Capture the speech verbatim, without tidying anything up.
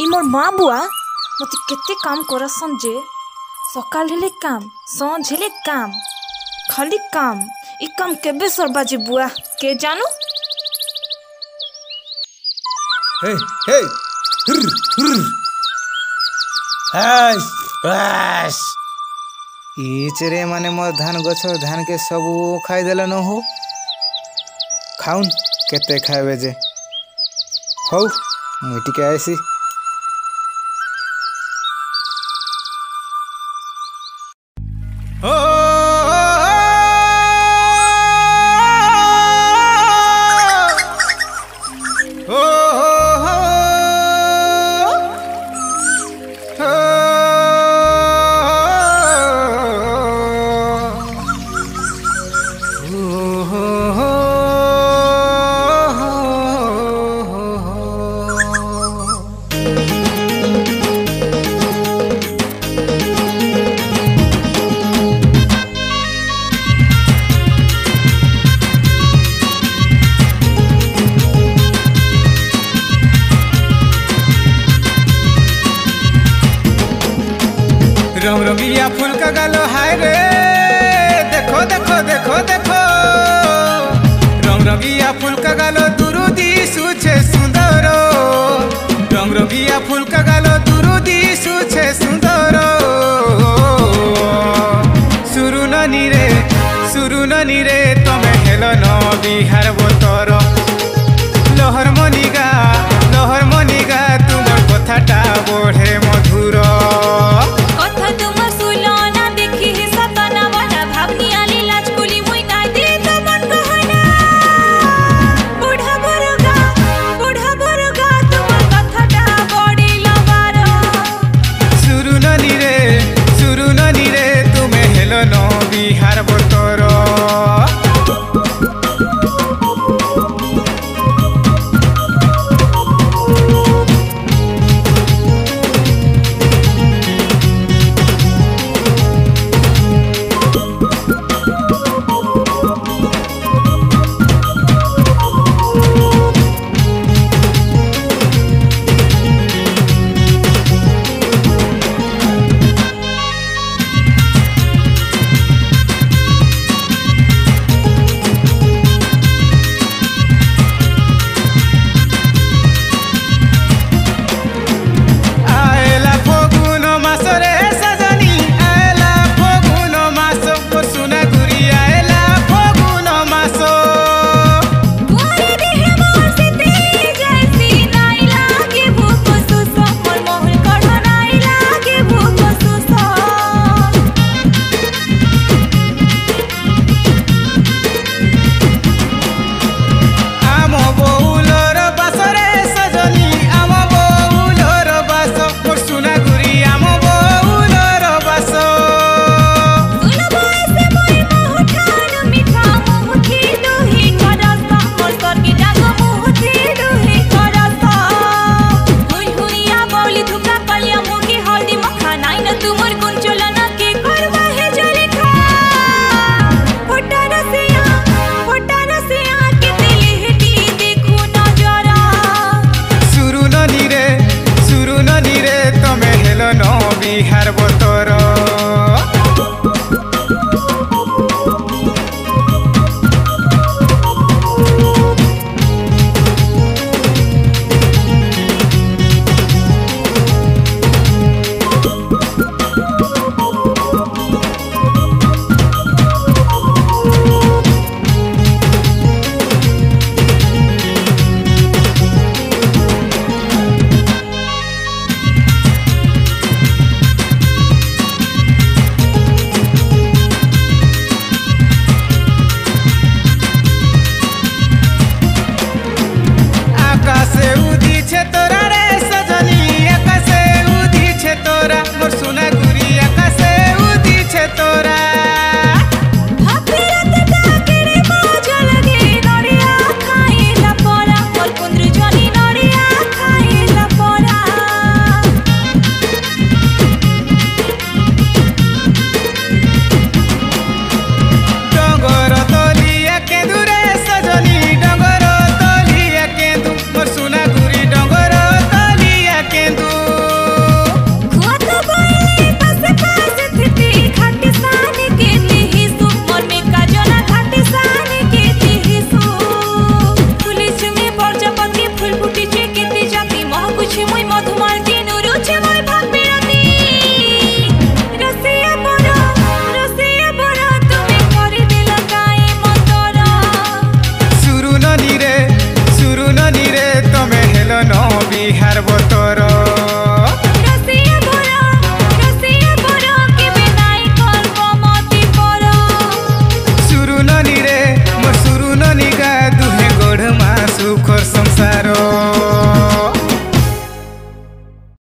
इ मोर माँ बुआ मत केते काम करसन जे सकाल हेले काम सांझ हेले काम खाली काम इ काम केबे सरबा जे बुआ के जानू। हे हे हुर हुर हास बस इचरे माने मोर धान गछ धान के सब खाई देला न हो खाउन केते खाइबे जे हौ मुई टिके आइसी। रंग रंगिया फूल का गालो हाय रे देखो देखो देखो देखो रंग रंगिया फूल का गालो दुरुदी सुछे सुंदर रंग रंगिया फूल का गालो दुरुदी सुछे सुंदर सुरु ननी रे सुरु ननी रे तमे हेलो न बिहार बोतर लहर मनिगा लहर मनिगा तुमर कथाटा बढ़े